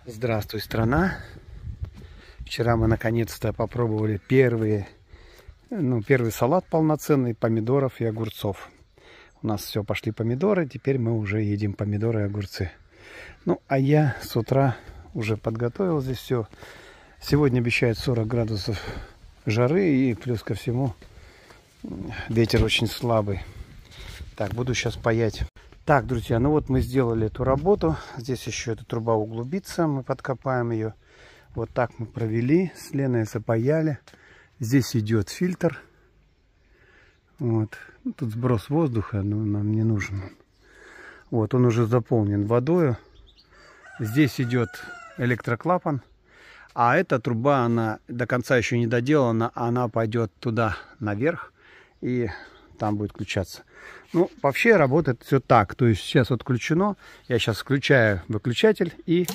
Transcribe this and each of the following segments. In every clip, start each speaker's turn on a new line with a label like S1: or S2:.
S1: Здравствуй, страна! Вчера мы наконец-то попробовали первый салат полноценный, помидоров и огурцов. У нас все, пошли помидоры, теперь мы уже едим помидоры и огурцы. Ну, а я с утра уже подготовил здесь все. Сегодня обещают 40 градусов жары и плюс ко всему ветер очень слабый. Так, буду сейчас паять. Так, друзья, ну вот мы сделали эту работу. Здесь еще эта труба углубится, мы подкопаем ее. Вот так мы провели, с Леной запаяли. Здесь идет фильтр. Вот. Ну, тут сброс воздуха, но нам не нужен. Вот, он уже заполнен водой. Здесь идет электроклапан. А эта труба, она до конца еще не доделана. Она пойдет туда наверх и там будет включаться. Ну, вообще работает все так. То есть сейчас вот включено. Я сейчас включаю выключатель и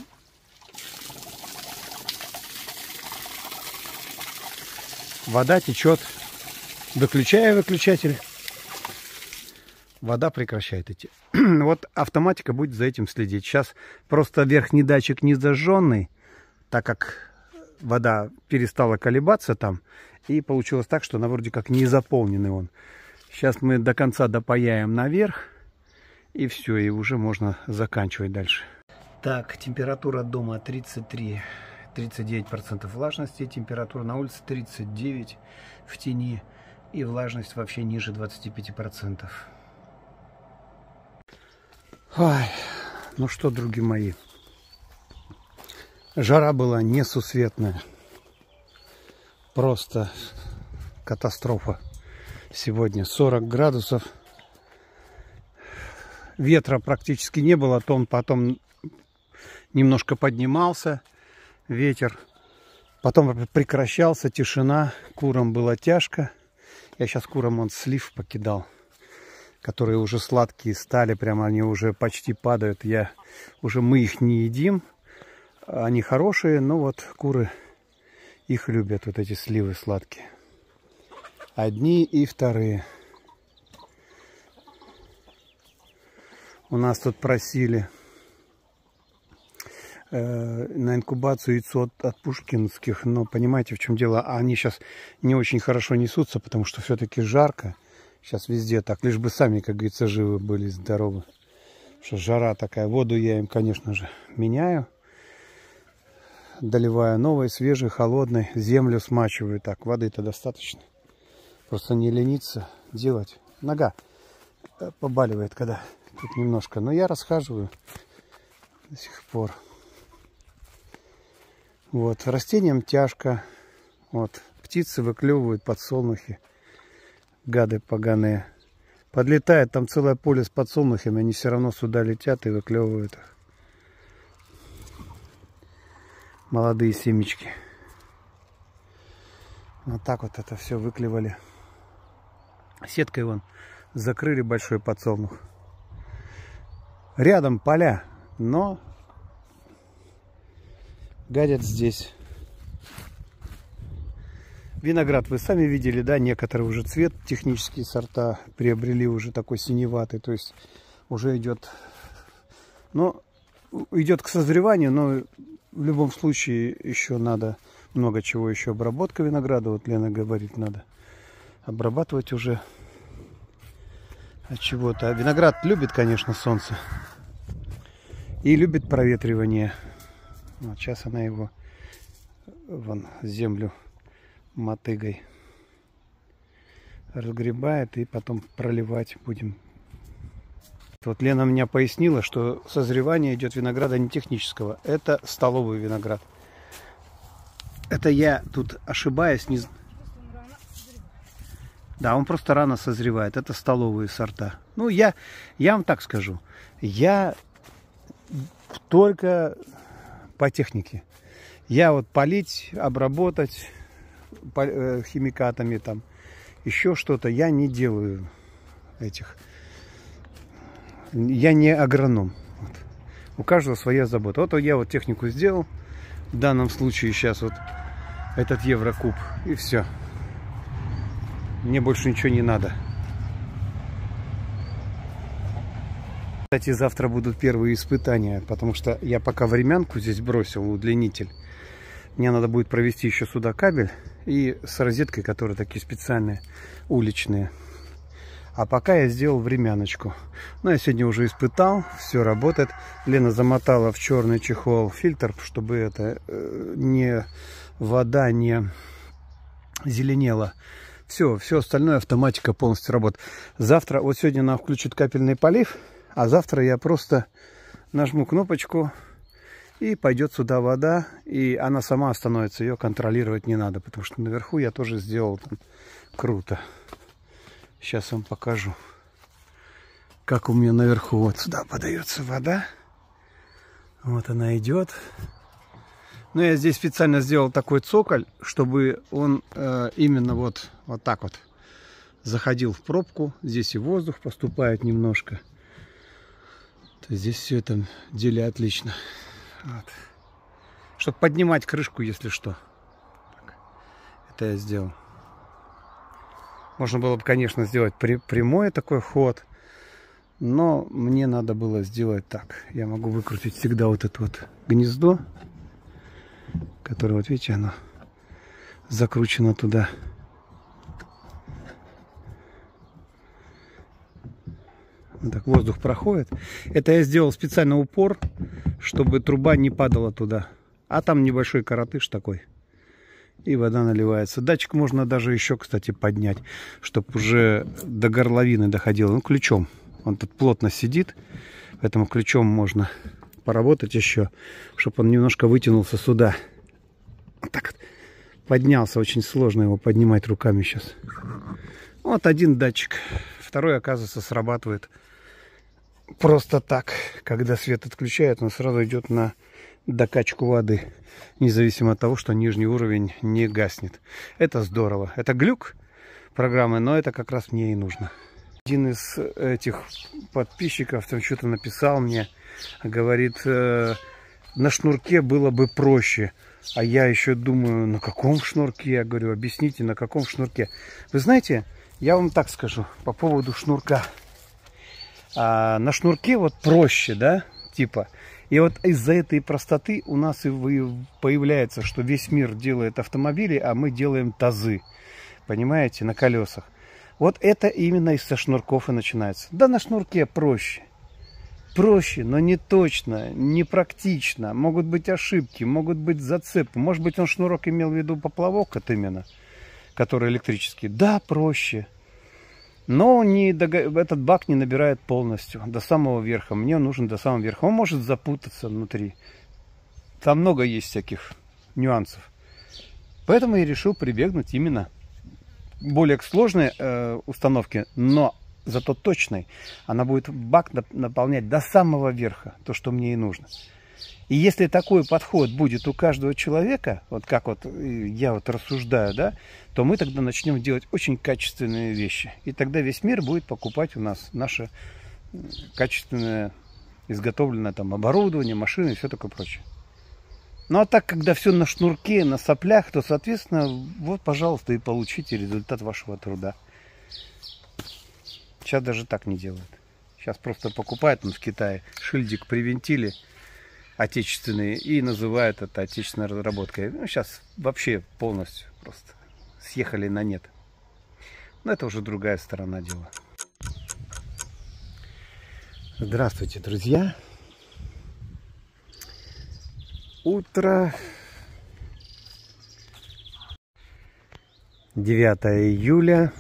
S1: вода течет. Выключаю выключатель. Вода прекращает идти. Вот автоматика будет за этим следить. Сейчас просто верхний датчик не зажженный, так как вода перестала колебаться там. И получилось так, что она вроде как не заполненный он. Сейчас мы до конца допаяем наверх. И все, и уже можно заканчивать дальше. Так, температура дома 33-39% влажности. Температура на улице 39% в тени. И влажность вообще ниже 25%. Ой, ну что, други мои. Жара была несусветная. Просто катастрофа. Сегодня 40 градусов. Ветра практически не было. Он потом немножко поднимался. Ветер. Потом прекращался. Тишина. Курам было тяжко. Я сейчас курам слив покидал. Которые уже сладкие стали. Прямо они уже почти падают. Мы их не едим. Они хорошие. Но вот куры их любят. Вот эти сливы сладкие. Одни и вторые. У нас тут просили на инкубацию яйцо от пушкинских. Но понимаете, в чем дело? Они сейчас не очень хорошо несутся, потому что все-таки жарко. Сейчас везде так. Лишь бы сами, как говорится, живы были, здоровы. Потому что жара такая. Воду я им, конечно же, меняю. Доливаю новой, свежей, холодной. Землю смачиваю. Так, воды-то достаточно. Просто не лениться делать. Нога побаливает, когда тут немножко. Но я расхаживаю до сих пор. Вот. Растениям тяжко. Вот. Птицы выклевывают подсолнухи. Гады поганые. Подлетает там целое поле с подсолнухами. Они все равно сюда летят и выклевывают их. Молодые семечки. Вот так вот это все выклевали. Сеткой вон закрыли большой подсолнух. Рядом поля, но гадят здесь. Виноград вы сами видели, да? Некоторые уже цвет, технические сорта приобрели уже такой синеватый. То есть уже идет, но идет к созреванию, но в любом случае еще надо много чего еще. Обработка винограда, вот Лена говорит, надо обрабатывать уже от чего-то. Виноград любит, конечно, солнце. И любит проветривание. Вот сейчас она его вон землю мотыгой разгребает и потом проливать будем. Вот Лена меня пояснила, что созревание идет винограда не технического. Это столовый виноград. Это я тут ошибаюсь. Да, он просто рано созревает. Это столовые сорта. Ну, я вам так скажу. Я только по технике. Я вот полить, обработать химикатами, там, еще что-то. Я не делаю этих. Я не агроном. Вот. У каждого своя забота. Вот я вот технику сделал. В данном случае сейчас вот этот Еврокуб. И все. Мне больше ничего не надо. Кстати, завтра будут первые испытания, потому что я пока времянку здесь бросил, удлинитель. Мне надо будет провести еще сюда кабель и с розеткой, которые такие специальные, уличные. А пока я сделал времяночку. Ну, я сегодня уже испытал, все работает. Лена замотала в черный чехол фильтр, чтобы это вода не зеленела. Все остальное автоматика полностью работает. Завтра, вот сегодня нам включат капельный полив, а завтра я просто нажму кнопочку, и пойдет сюда вода, и она сама остановится, ее контролировать не надо, потому что наверху я тоже сделал там круто. Сейчас вам покажу, как у меня наверху. Вот сюда подается вода. Вот она идет. Но я здесь специально сделал такой цоколь, чтобы он именно вот так вот заходил в пробку. Здесь и воздух поступает немножко. То есть здесь все это деле отлично. Вот. Чтобы поднимать крышку, если что. Так. Это я сделал. Можно было бы, конечно, сделать прямой такой ход, но мне надо было сделать так. Я могу выкрутить всегда вот это вот гнездо, которое, вот видите, оно закручено туда. Вот так воздух проходит. Это я сделал специально упор, чтобы труба не падала туда. А там небольшой коротыш такой. И вода наливается. Датчик можно даже еще, кстати, поднять, чтобы уже до горловины доходило. Ну, ключом. Он тут плотно сидит. Поэтому ключом можно поработать еще, чтобы он немножко вытянулся сюда. Вот так вот. Поднялся. Очень сложно его поднимать руками сейчас. Вот один датчик. Второй, оказывается, срабатывает просто так. Когда свет отключает, он сразу идет на докачку воды, независимо от того, что нижний уровень не гаснет. Это здорово. Это глюк программы, но это как раз мне и нужно. Один из этих подписчиков там что-то написал мне, говорит, на шнурке было бы проще. А я еще думаю, на каком шнурке? Я говорю, объясните, на каком шнурке. Вы знаете, я вам так скажу по поводу шнурка. На шнурке вот проще, да, типа. И вот из-за этой простоты у нас и появляется, что весь мир делает автомобили, а мы делаем тазы. Понимаете, на колесах. Вот это именно из-за шнурков и начинается. Да, на шнурке проще. Проще, но не точно, не практично. Могут быть ошибки, могут быть зацепы. Может быть, он шнурок имел в виду поплавок, это именно, который электрический. Да, проще. Но этот бак не набирает полностью, до самого верха. Мне нужен до самого верха. Он может запутаться внутри. Там много есть всяких нюансов. Поэтому я решил прибегнуть именно более к сложной установке, но зато точной. Она будет бак наполнять до самого верха, то, что мне и нужно. И если такой подход будет у каждого человека, вот как вот я вот рассуждаю, да, то мы тогда начнем делать очень качественные вещи. И тогда весь мир будет покупать у нас наше качественное, изготовленное там оборудование, машины и все такое прочее. Ну а так, когда все на шнурке, на соплях, то, соответственно, вот, пожалуйста, и получите результат вашего труда. Сейчас даже так не делают. Сейчас просто покупают в Китае шильдик привинтили отечественные и называют это отечественной разработкой. Ну, сейчас вообще полностью просто съехали на нет. Но это уже другая сторона дела. Здравствуйте, друзья. Утро 9 июля.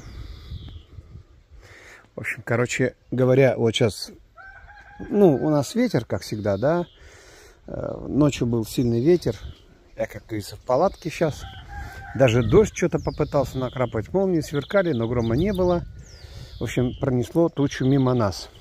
S1: В общем, короче говоря, вот сейчас, ну, у нас ветер, как всегда, да. Ночью был сильный ветер. Я, как говорится, в палатке сейчас. Даже дождь что-то попытался накрапать. Молнии сверкали, но грома не было. В общем, пронесло тучу мимо нас.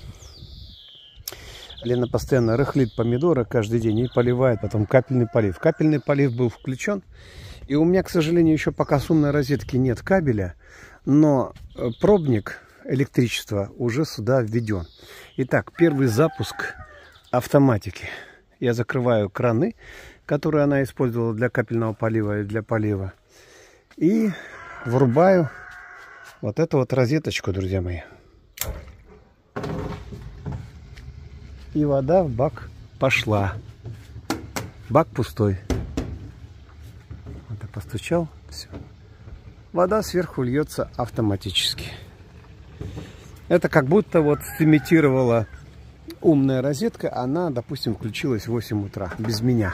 S1: Лена постоянно рыхлит помидоры каждый день и поливает. Потом капельный полив. Капельный полив был включен. И у меня, к сожалению, еще пока с умной розетки нет кабеля. Но пробник электричества уже сюда введен. Итак, первый запуск автоматики. Я закрываю краны, которые она использовала для капельного полива и для полива. И врубаю вот эту вот розеточку, друзья мои. и вода в бак пошла. Бак пустой. Вот я постучал, все. Вода сверху льется автоматически. Это как будто вот сымитировала умная розетка. Она, допустим, включилась в 8 утра без меня.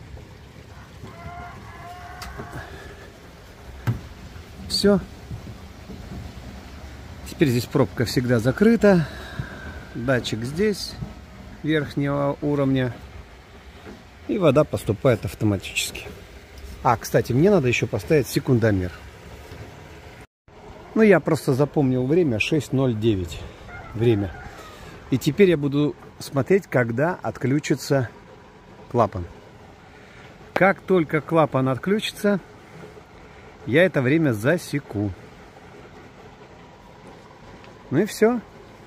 S1: Все. Теперь здесь пробка всегда закрыта. Датчик здесь верхнего уровня. И вода поступает автоматически. А, кстати, мне надо еще поставить секундомер. Ну, я просто запомнил время 6:09. Время. И теперь я буду смотреть, когда отключится клапан. Как только клапан отключится, я это время засеку. Ну и все.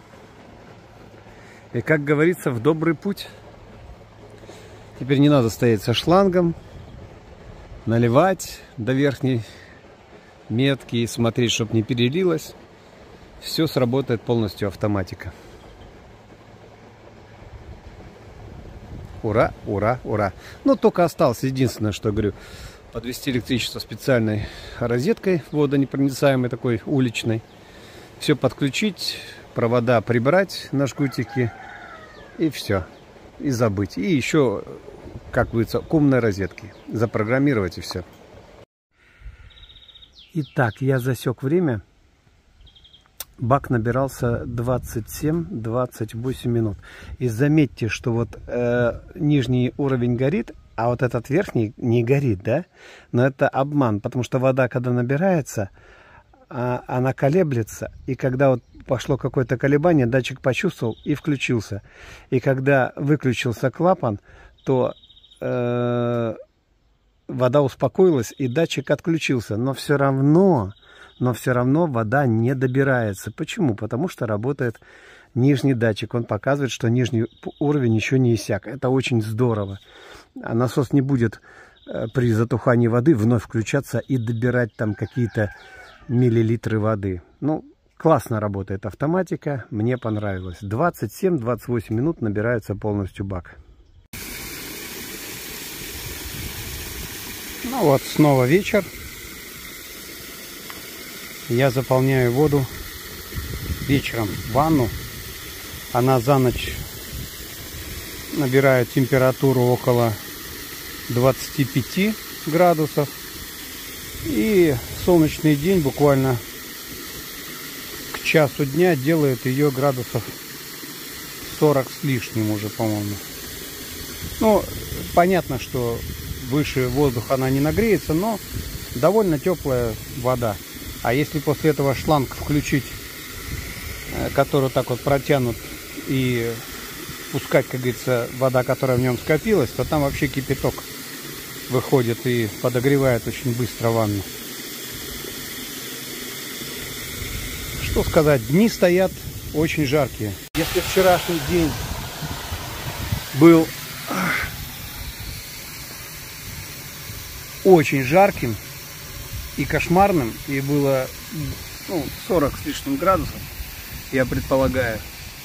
S1: И, как говорится, в добрый путь. Теперь не надо стоять со шлангом, наливать до верхней метки и смотреть, чтобы не перелилось. Все сработает полностью автоматика. Ура, ура, ура. Но только осталось единственное, что говорю, подвести электричество специальной розеткой водонепроницаемой, такой уличной. Все подключить, провода прибрать на жгутики и все. И забыть. И еще, как говорится, к умной розетке запрограммировать и все. Итак, я засек время. Бак набирался 27-28 минут. И заметьте, что вот нижний уровень горит, а вот этот верхний не горит, да? Но это обман, потому что вода, когда набирается, она колеблется. И когда вот пошло какое-то колебание, датчик почувствовал и включился. И когда выключился клапан, то вода успокоилась и датчик отключился. Но все равно вода не добирается. Почему? Потому что работает нижний датчик. Он показывает, что нижний уровень еще не иссяк. Это очень здорово. А насос не будет при затухании воды вновь включаться и добирать там какие-то миллилитры воды. Ну, классно работает автоматика. Мне понравилось. 27-28 минут набирается полностью бак. Ну вот, снова вечер. Я заполняю воду вечером в ванну. Она за ночь набирает температуру около 25 градусов. И солнечный день буквально к часу дня делает ее градусов 40 с лишним уже, по-моему. Ну, понятно, что выше воздуха она не нагреется, но довольно теплая вода. А если после этого шланг включить, который так вот протянут, и пускать, как говорится, вода, которая в нем скопилась, то там вообще кипяток выходит и подогревает очень быстро ванну. Что сказать, дни стоят очень жаркие. Если вчерашний день был очень жарким и кошмарным, и было 40 с лишним градусов, я предполагаю.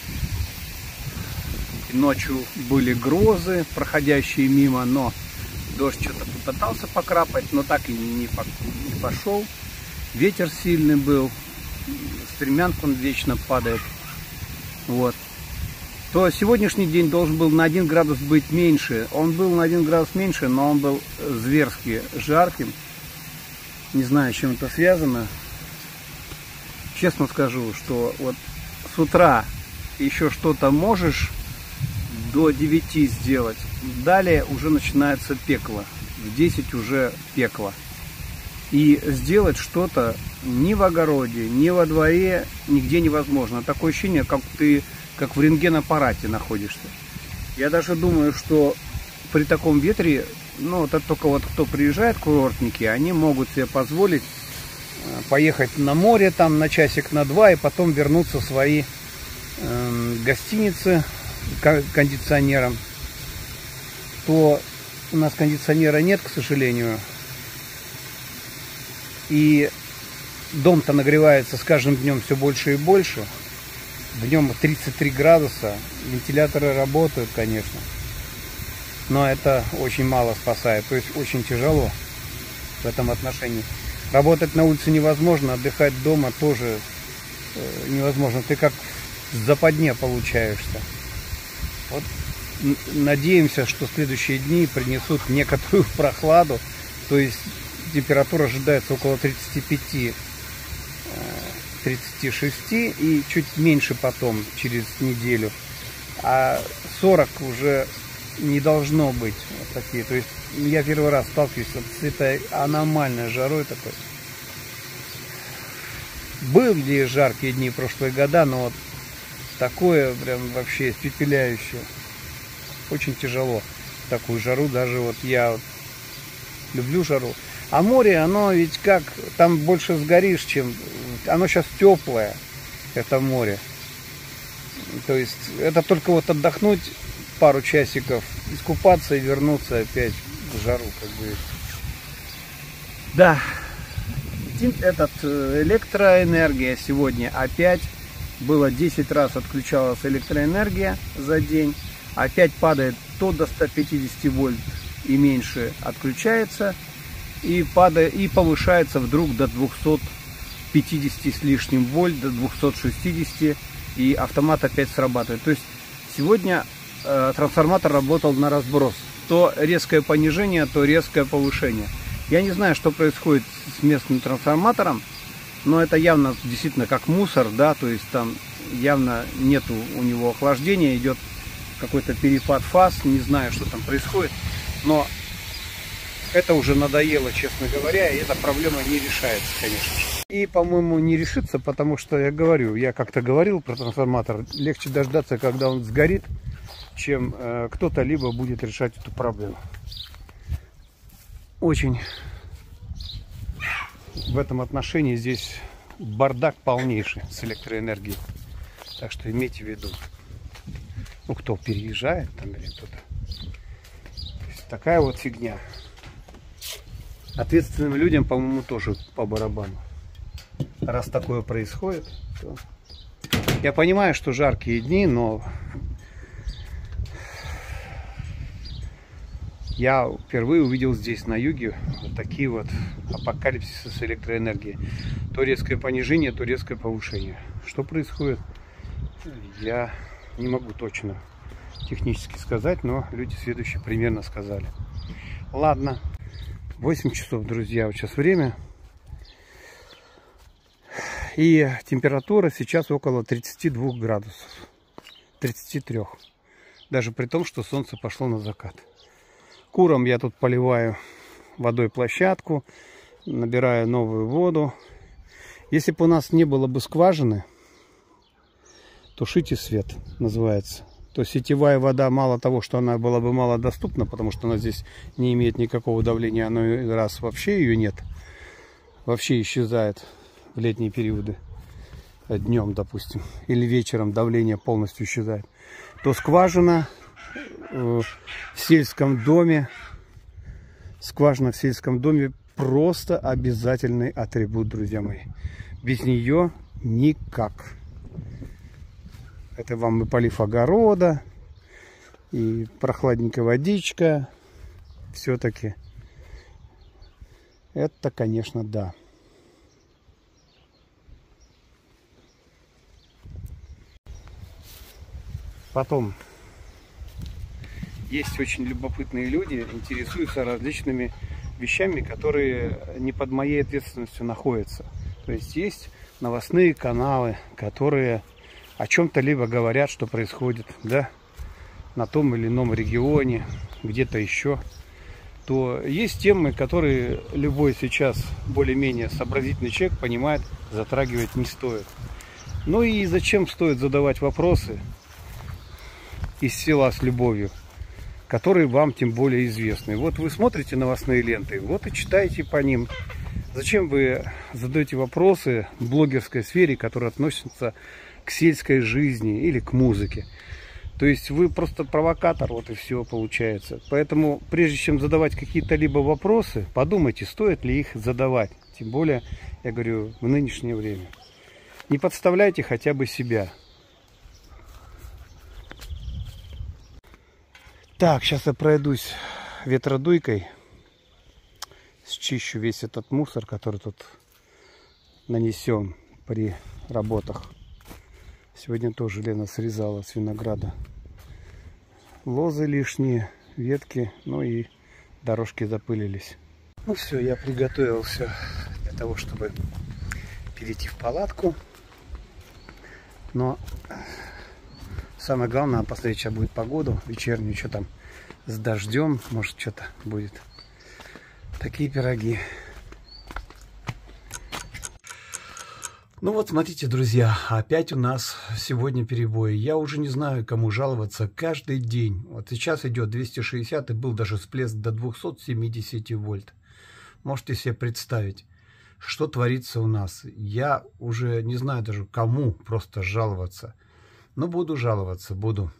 S1: И ночью были грозы, проходящие мимо, но дождь что-то попытался покрапать, но так и не пошел. Ветер сильный был, стремянка он вечно падает. Вот. То сегодняшний день должен был на 1 градус быть меньше. Он был на 1 градус меньше, но он был зверски жарким. Не знаю, с чем это связано. Честно скажу, что вот с утра еще что-то можешь до 9 сделать. Далее уже начинается пекло. В 10 уже пекло. И сделать что-то ни в огороде, ни во дворе нигде невозможно. Такое ощущение, как ты как в рентген-аппарате находишься. Я даже думаю, что при таком ветре, это только вот кто приезжает, курортники, они могут себе позволить поехать на море там на часик, на 2, и потом вернуться в свои гостиницы кондиционером. То у нас кондиционера нет, к сожалению. И дом-то нагревается с каждым днем все больше и больше. Днем 33 градуса, вентиляторы работают, конечно, но это очень мало спасает, то есть очень тяжело в этом отношении. Работать на улице невозможно, отдыхать дома тоже невозможно, ты как в западне получаешься. Вот надеемся, что следующие дни принесут некоторую прохладу, то есть температура ожидается около 35-36 и чуть меньше потом, через неделю. А 40 уже не должно быть вот такие. То есть я первый раз сталкиваюсь с этой аномальной жарой такой. Были жаркие дни прошлые года, но вот такое прям вообще испепеляющее. Очень тяжело такую жару, даже вот я вот люблю жару. А море, оно ведь как, там больше сгоришь, чем... Оно сейчас теплое, это море. То есть это только вот отдохнуть пару часиков, искупаться и вернуться опять в жару, как бы. Да, электроэнергия сегодня опять. Было 10 раз отключалась электроэнергия за день. Опять падает то до 150 вольт и меньше отключается. И повышается вдруг до 250 с лишним вольт, до 260, и автомат опять срабатывает. То есть сегодня трансформатор работал на разброс. То резкое понижение, то резкое повышение. Я не знаю, что происходит с местным трансформатором, но это явно действительно как мусор, да, то есть там явно нету у него охлаждения, идет какой-то перепад фаз, не знаю, что там происходит, но это уже надоело, честно говоря, и эта проблема не решается, конечно же. И, по-моему, не решится, потому что я как-то говорил про трансформатор, легче дождаться, когда он сгорит, чем кто-то либо будет решать эту проблему. Очень в этом отношении здесь бардак полнейший с электроэнергией. Так что имейте в виду. Ну, кто переезжает там или кто-то. Такая вот фигня. Ответственным людям, по-моему, тоже по барабану. Раз такое происходит, то... Я понимаю, что жаркие дни, но я впервые увидел здесь, на юге, вот такие вот апокалипсисы с электроэнергией. То резкое понижение, то резкое повышение. Что происходит, я не могу точно технически сказать, но люди следующие примерно сказали. Ладно, 8 часов, друзья, вот сейчас время. И температура сейчас около 32 градусов. 33. Даже при том, что солнце пошло на закат. Курам я тут поливаю водой площадку, набираю новую воду. Если бы у нас не было бы скважины, тушите свет, называется. То сетевая вода, мало того, что она была бы мало доступна, потому что она здесь не имеет никакого давления, оно раз вообще ее нет, вообще исчезает в летние периоды, днем, допустим, или вечером давление полностью исчезает, то скважина в сельском доме, просто обязательный атрибут, друзья мои. Без нее никак. Это вам и полив огорода, и прохладненькая водичка. Все-таки это, конечно, да. Потом есть очень любопытные люди, интересуются различными вещами, которые не под моей ответственностью находятся. То есть новостные каналы, которые о чем-то либо говорят, что происходит, да, на том или ином регионе, где-то еще. То есть темы, которые любой сейчас более-менее сообразительный человек понимает, затрагивать не стоит. Ну и зачем стоит задавать вопросы из села с любовью, которые вам тем более известны. Вот вы смотрите новостные ленты, вот и читаете по ним. Зачем вы задаете вопросы в блогерской сфере, которые относятся к сельской жизни или к музыке? То есть вы просто провокатор, вот и все получается. Поэтому прежде чем задавать какие-то либо вопросы, подумайте, стоит ли их задавать. Тем более, я говорю, в нынешнее время. Не подставляйте хотя бы себя. Так, сейчас я пройдусь ветродуйкой, счищу весь этот мусор, который тут нанесен при работах. Сегодня тоже Лена срезала с винограда лозы лишние, ветки, ну и дорожки запылились. Ну все, я приготовился для того, чтобы перейти в палатку. Но самое главное, посмотреть, сейчас будет погоду вечернюю, что там с дождем, может что-то будет. Такие пироги. Ну вот, смотрите, друзья, опять у нас сегодня перебои. Я уже не знаю, кому жаловаться каждый день. Вот сейчас идет 260, и был даже всплеск до 270 вольт. Можете себе представить, что творится у нас. Я уже не знаю даже, кому просто жаловаться. Но буду жаловаться, буду.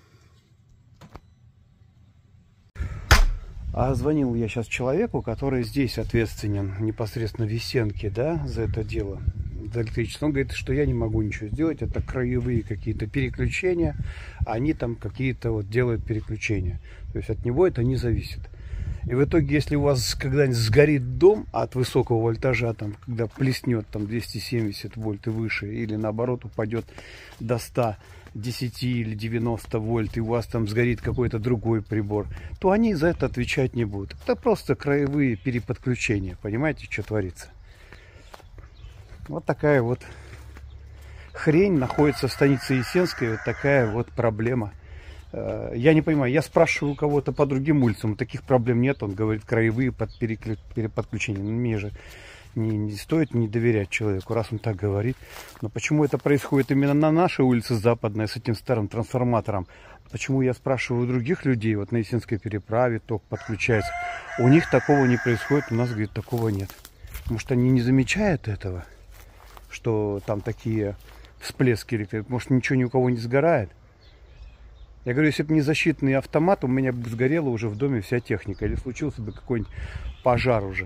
S1: А звонил я сейчас человеку, который здесь ответственен, непосредственно в Весенке, да, за это дело, за электричество. Он говорит, что я не могу ничего сделать, это краевые какие-то переключения, они там какие-то вот делают переключения. То есть от него это не зависит. И в итоге, если у вас когда-нибудь сгорит дом от высокого вольтажа, там, когда плеснет там 270 вольт и выше, или наоборот упадет до 110 или 90 вольт, и у вас там сгорит какой-то другой прибор, то они за это отвечать не будут. Это просто краевые переподключения. Понимаете, что творится? Вот такая вот хрень находится в станице Есенской, вот такая вот проблема. Я не понимаю, я спрашиваю у кого-то по другим улицам, таких проблем нет, он говорит, краевые переподключения. Ну, мне же не стоит не доверять человеку, раз он так говорит. Но почему это происходит именно на нашей улице Западной с этим старым трансформатором? Почему я спрашиваю у других людей, вот на Есенской переправе ток подключается, у них такого не происходит, у нас, говорит, такого нет. Может, они не замечают этого, что там такие всплески электричества, может, ничего ни у кого не сгорает? Я говорю, если бы не защитный автомат, у меня бы сгорела уже в доме вся техника. Или случился бы какой-нибудь пожар уже.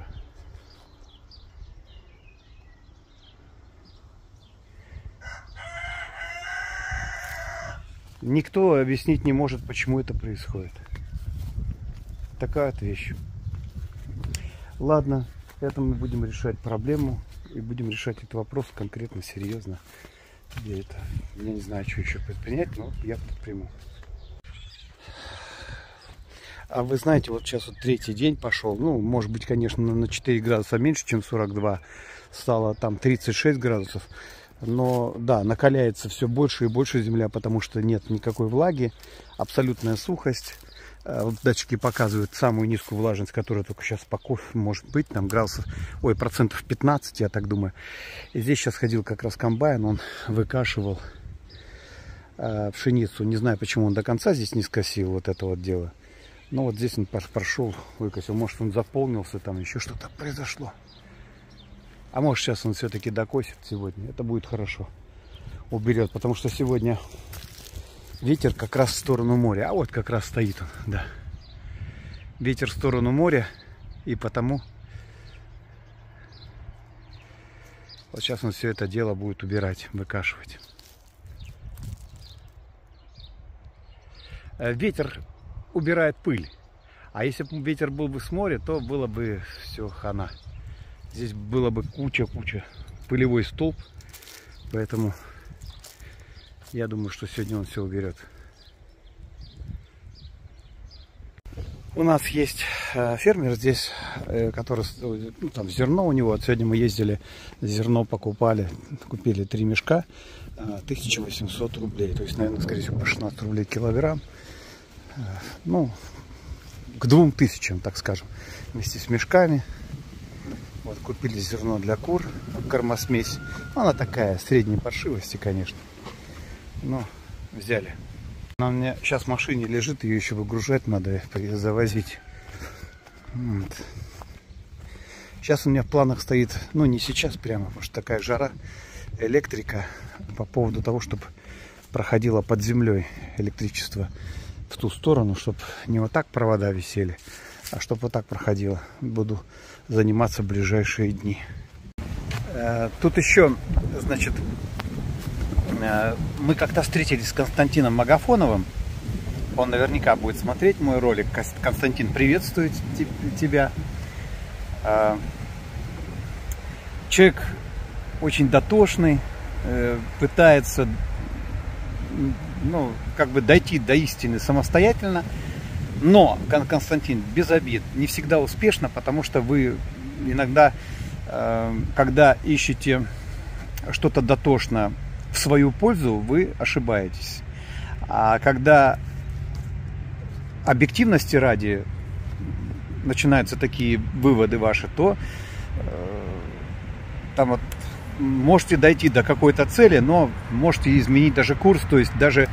S1: Никто объяснить не может, почему это происходит. Такая вот вещь. Ладно, это мы будем решать проблему. И будем решать этот вопрос конкретно, серьезно. Я не знаю, что еще предпринять, но я предприму. А вы знаете, вот сейчас вот третий день пошел. Ну, может быть, конечно, на 4 градуса меньше, чем 42. Стало там 36 градусов. Но, да, накаляется все больше и больше земля, потому что нет никакой влаги. Абсолютная сухость. Вот датчики показывают самую низкую влажность, которая только сейчас может быть. Там градусов, процентов 15, я так думаю. И здесь сейчас ходил как раз комбайн, он выкашивал пшеницу. Не знаю, почему он до конца здесь не скосил вот это вот дело. Ну вот здесь он прошел, выкосил. Может, он заполнился, там еще что-то произошло. А может, сейчас он все-таки докосит сегодня. Это будет хорошо. Уберет, потому что сегодня ветер как раз в сторону моря. А вот как раз стоит он, да. Ветер в сторону моря. И потому вот сейчас он все это дело будет убирать, выкашивать. Ветер убирает пыль. А если бы ветер был бы с моря, то было бы все хана. Здесь было бы куча пылевой столб. Поэтому я думаю, что сегодня он все уберет. У нас есть фермер здесь, который, ну, там зерно у него. Вот сегодня мы ездили, зерно покупали, купили 3 мешка, 1800 рублей. То есть, наверное, скорее всего, по 16 рублей килограмм. Ну, к 2000, так скажем, вместе с мешками. Вот купили зерно для кур, кормосмесь. Она такая средней паршивости, конечно. Но взяли. Она у меня сейчас в машине лежит, ее еще выгружать надо, завозить. Вот. Сейчас у меня в планах стоит, ну не сейчас прямо, потому что такая жара, электрика по поводу того, чтобы проходило под землей электричество в ту сторону, чтобы не вот так провода висели, а чтобы вот так проходило. Буду заниматься в ближайшие дни. Тут еще, значит, мы как-то встретились с Константином Магафоновым. Он наверняка будет смотреть мой ролик. Константин, приветствую тебя. Человек очень дотошный, пытается, ну, как бы дойти до истины самостоятельно. Но, Константин, без обид, не всегда успешно, потому что вы иногда, когда ищете что-то дотошно в свою пользу, вы ошибаетесь. А когда объективности ради начинаются такие выводы ваши, то там вот можете дойти до какой-то цели, но можете изменить даже курс, то есть даже,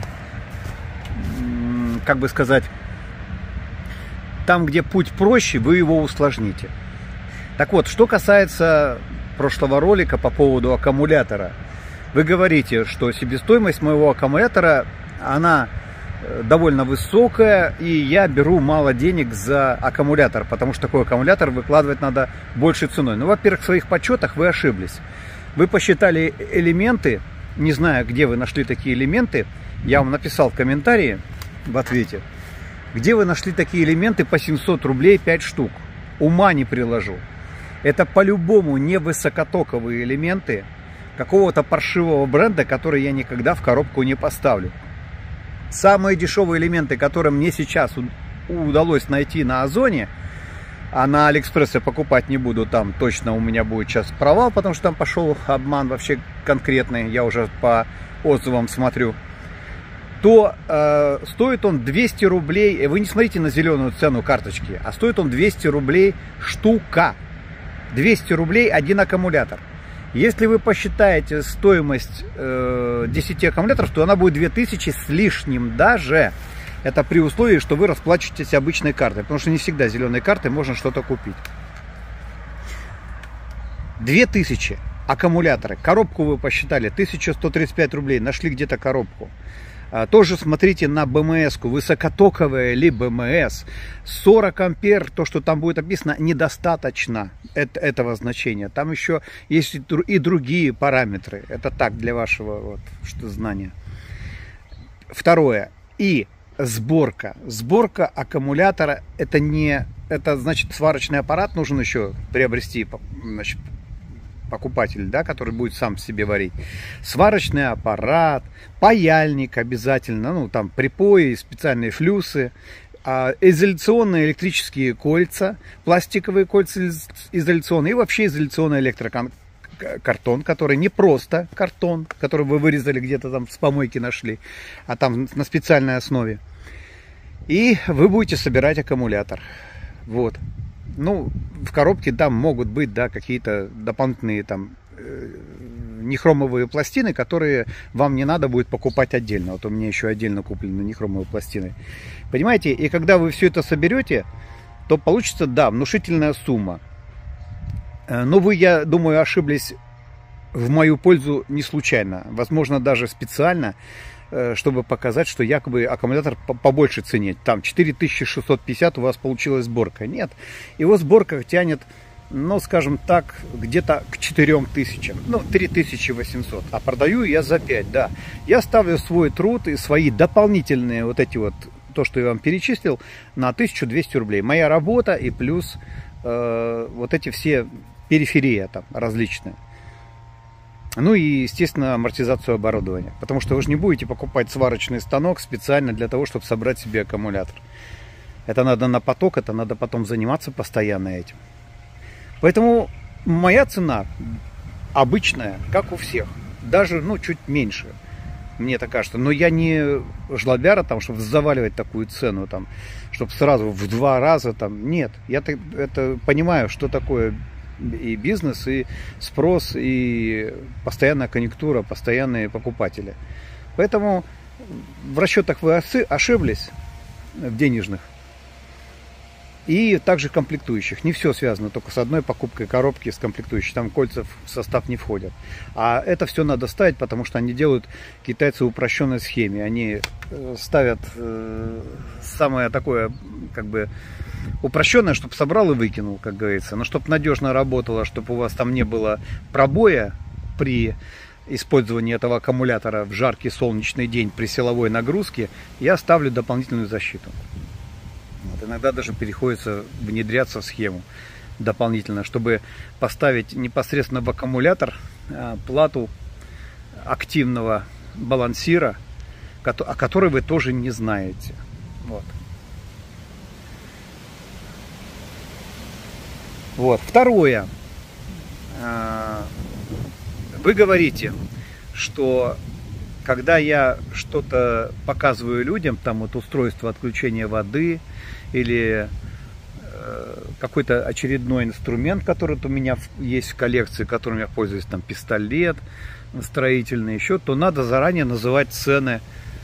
S1: как бы сказать, там, где путь проще, вы его усложните. Так вот, что касается прошлого ролика по поводу аккумулятора. Вы говорите, что себестоимость моего аккумулятора, она довольно высокая, и я беру мало денег за аккумулятор, потому что такой аккумулятор выкладывать надо большей ценой. Ну, во-первых, в своих подсчетах вы ошиблись. Вы посчитали элементы, не знаю, где вы нашли такие элементы, я вам написал в комментарии в ответе, где вы нашли такие элементы по 700 рублей 5 штук. Ума не приложу. Это по-любому не высокотоковые элементы какого-то паршивого бренда, который я никогда в коробку не поставлю. Самые дешевые элементы, которые мне сейчас удалось найти на Озоне, а на Алиэкспрессе покупать не буду, там точно у меня будет сейчас провал, потому что там пошел обман вообще конкретный, я уже по отзывам смотрю, то стоит он 200 рублей, вы не смотрите на зеленую цену карточки, а стоит он 200 рублей штука. 200 рублей один аккумулятор. Если вы посчитаете стоимость 10 аккумуляторов, то она будет 2000 с лишним даже. Это при условии, что вы расплачиваетесь обычной картой, потому что не всегда зеленой картой можно что-то купить. 2000 аккумуляторы. Коробку вы посчитали, 1135 рублей. Нашли где-то коробку. Тоже смотрите на БМС-ку, высокотоковая или БМС. 40 ампер, то, что там будет описано, недостаточно этого значения. Там еще есть и другие параметры. Это так, для вашего вот, знания. Второе. И сборка. Сборка аккумулятора, это значит, сварочный аппарат нужен еще приобрести, значит, покупатель, да, который будет сам себе варить. Сварочный аппарат, паяльник обязательно, ну там припои, специальные флюсы, изоляционные электрические кольца, пластиковые кольца изоляционные и вообще изоляционный электрокартон, который не просто картон, который вы вырезали где-то там с помойки нашли, а там на специальной основе. И вы будете собирать аккумулятор. Вот. Ну, в коробке там могут быть, да, какие-то дополнительные там нехромовые пластины, которые вам не надо будет покупать отдельно. Вот у меня еще отдельно куплены нехромовые пластины. Понимаете? И когда вы все это соберете, то получится, да, внушительная сумма. Но вы, я думаю, ошиблись в мою пользу не случайно. Возможно, даже специально, чтобы показать, что якобы аккумулятор по большей цене. Там 4650 у вас получилась сборка. Нет, его сборка тянет, ну, скажем так, где-то к 4000, ну, 3800. А продаю я за 5, да. Я ставлю свой труд и свои дополнительные вот эти вот, то, что я вам перечислил, на 1200 рублей. Моя работа и плюс вот эти все периферии там различные. Ну и, естественно, амортизацию оборудования. Потому что вы же не будете покупать сварочный станок специально для того, чтобы собрать себе аккумулятор. Это надо на поток, это надо потом заниматься постоянно этим. Поэтому моя цена обычная, как у всех. Даже, ну, чуть меньше, мне так кажется. Но я не жлобяра, там, чтобы заваливать такую цену, там, чтобы сразу в 2 раза. Там. Нет, я это понимаю, что такое и бизнес, и спрос, и постоянная конъюнктура, постоянные покупатели. Поэтому в расчетах вы ошиблись, в денежных. И также комплектующих. Не все связано только с одной покупкой коробки с комплектующих. Там кольца в состав не входят. А это все надо ставить, потому что они делают, китайцы, в упрощенной схеме. Они ставят самое такое, как бы, упрощенное, чтобы собрал и выкинул, как говорится. Но чтобы надежно работало, чтобы у вас там не было пробоя при использования этого аккумулятора в жаркий солнечный день при силовой нагрузке, я ставлю дополнительную защиту. Вот, иногда даже приходится внедряться в схему дополнительно, чтобы поставить непосредственно в аккумулятор плату активного балансира, о которой вы тоже не знаете. Вот. Вот. Второе. Вы говорите, что когда я что-то показываю людям, там вот устройство отключения воды или какой-то очередной инструмент, который у меня есть в коллекции, которым я пользуюсь, там пистолет строительный, еще, то надо заранее называть цены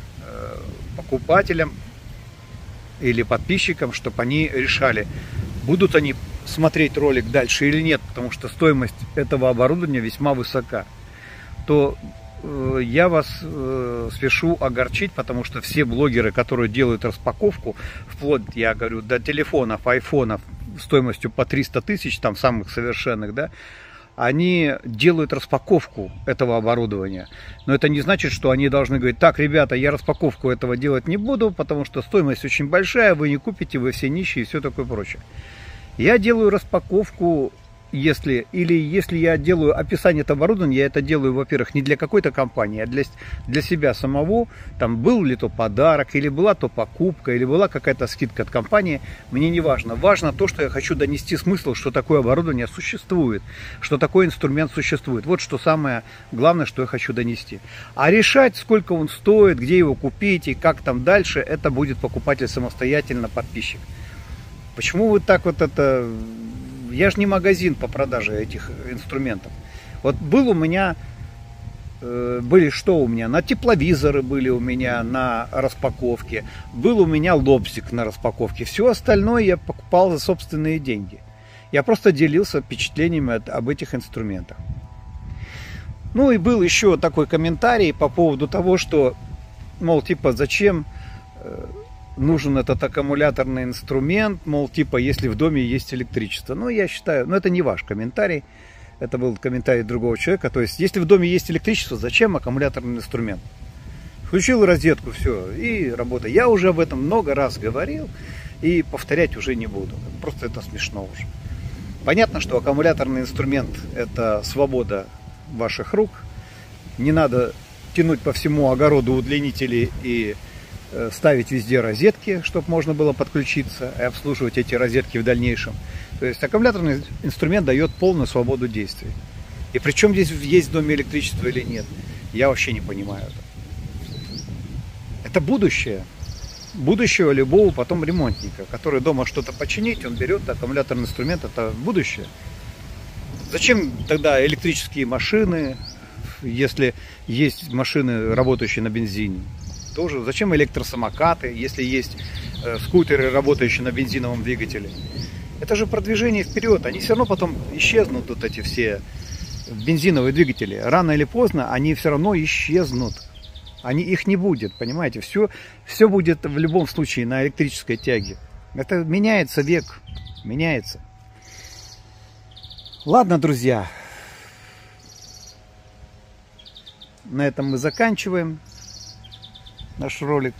S1: покупателям или подписчикам, чтобы они решали, будут они смотреть ролик дальше или нет, потому что стоимость этого оборудования весьма высока. То я вас спешу огорчить, потому что все блогеры, которые делают распаковку, вплоть, я говорю, до телефонов, айфонов стоимостью по 300 тысяч, там самых совершенных, да, они делают распаковку этого оборудования. Но это не значит, что они должны говорить: так, ребята, я распаковку этого делать не буду, потому что стоимость очень большая, вы не купите, вы все нищие и все такое прочее. Я делаю распаковку, если я делаю описание этого оборудования, я это делаю, во-первых, не для какой-то компании, а для себя самого. Там был ли то подарок, или была то покупка, или была какая-то скидка от компании, мне не важно. Важно то, что я хочу донести смысл, что такое оборудование существует, что такой инструмент существует. Вот что самое главное, что я хочу донести. А решать, сколько он стоит, где его купить и как там дальше, это будет покупатель самостоятельно, подписчик. Почему вы так вот это... Я же не магазин по продаже этих инструментов. Вот был у меня... Были что у меня? На тепловизоры были у меня на распаковке. Был у меня лобзик на распаковке. Все остальное я покупал за собственные деньги. Я просто делился впечатлениями об этих инструментах. Ну и был еще такой комментарий по поводу того, что, мол, типа, зачем... нужен этот аккумуляторный инструмент, мол, типа, если в доме есть электричество. Ну, я считаю, это не ваш комментарий, это был комментарий другого человека. То есть, если в доме есть электричество, зачем аккумуляторный инструмент? Включил розетку, все, и работа. Я уже об этом много раз говорил, и повторять уже не буду. Просто это смешно уже. Понятно, что аккумуляторный инструмент – это свобода ваших рук. Не надо тянуть по всему огороду удлинители и ставить везде розетки, чтобы можно было подключиться и обслуживать эти розетки в дальнейшем. То есть аккумуляторный инструмент дает полную свободу действий. И причем здесь есть в доме электричество или нет, я вообще не понимаю это. Это будущее. Будущее любого потом ремонтника, который дома что-то починить, он берет аккумуляторный инструмент, это будущее. Зачем тогда электрические машины, если есть машины, работающие на бензине? Тоже. Зачем электросамокаты, если есть скутеры, работающие на бензиновом двигателе? Это же продвижение вперед. Они все равно потом исчезнут, вот эти все бензиновые двигатели. Рано или поздно они все равно исчезнут. Их не будет, понимаете? Все будет в любом случае на электрической тяге. Это меняется век. Меняется. Ладно, друзья. На этом мы заканчиваем наш ролик.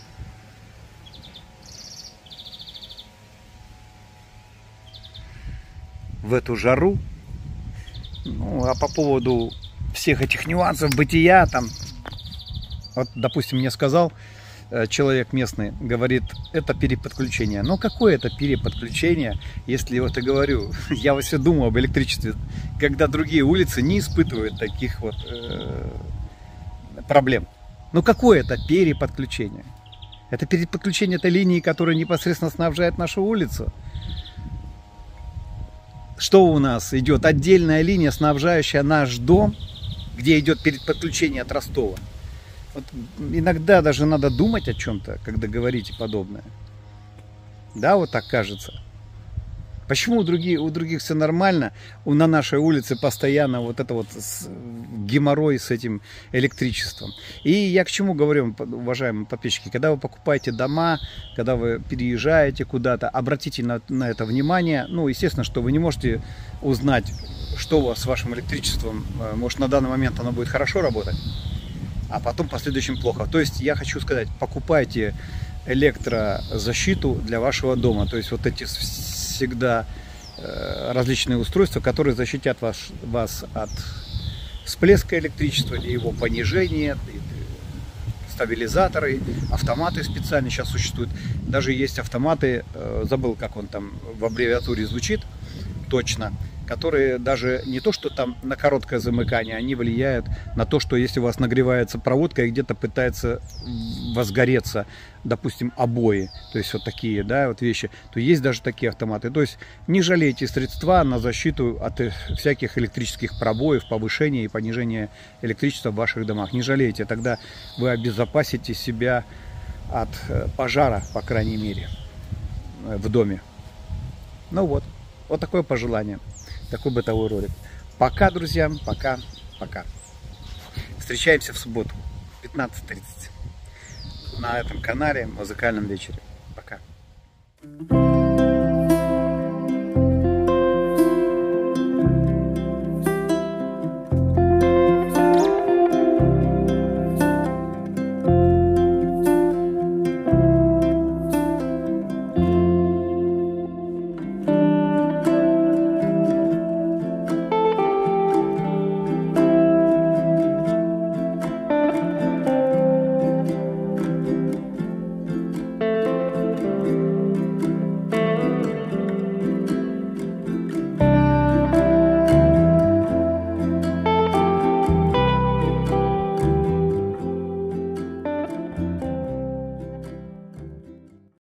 S1: В эту жару. Ну, а по поводу всех этих нюансов бытия, там, вот, допустим, мне сказал человек местный, говорит, это переподключение. Но какое это переподключение, если вот и говорю, я все думаю об электричестве, когда другие улицы не испытывают таких вот проблем. Ну какое это переподключение? Это переподключение этой линии, которая непосредственно снабжает нашу улицу. Что у нас идет? Отдельная линия, снабжающая наш дом, где идет переподключение от Ростова. Вот иногда даже надо думать о чем-то, когда говорите подобное. Да, вот так кажется. Почему у других все нормально, на нашей улице постоянно вот это вот геморрой с этим электричеством? И я к чему говорю, уважаемые подписчики, когда вы покупаете дома, когда вы переезжаете куда-то, обратите на это внимание. Ну, естественно, что вы не можете узнать, что у вас с вашим электричеством. Может, на данный момент оно будет хорошо работать, а потом в последующем плохо. То есть я хочу сказать, покупайте электрозащиту для вашего дома. То есть вот эти всегда различные устройства, которые защитят вас от всплеска электричества или его понижения, стабилизаторы, автоматы специально сейчас существуют. Даже есть автоматы, забыл, как он там в аббревиатуре звучит точно, которые даже не то, что там на короткое замыкание, они влияют на то, что если у вас нагревается проводка и где-то пытается возгореться, допустим, обои, то есть вот такие, да, вот вещи, то есть даже такие автоматы. То есть не жалейте средства на защиту от всяких электрических пробоев, повышения и понижения электричества в ваших домах. Не жалейте, тогда вы обезопасите себя от пожара, по крайней мере, в доме. Ну вот, вот такое пожелание. Такой бытовой ролик. Пока, друзья, пока. Встречаемся в субботу в 15:30 на этом канале «Музыкальном вечере». Пока.